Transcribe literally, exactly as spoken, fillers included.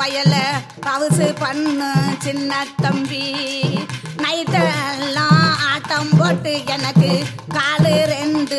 வயல பவுசு பண்ணு சின்ன தம்பி நைட்டெல்லாம் ஆட்டம் போட்டு எனக்கு காலு ரெண்டு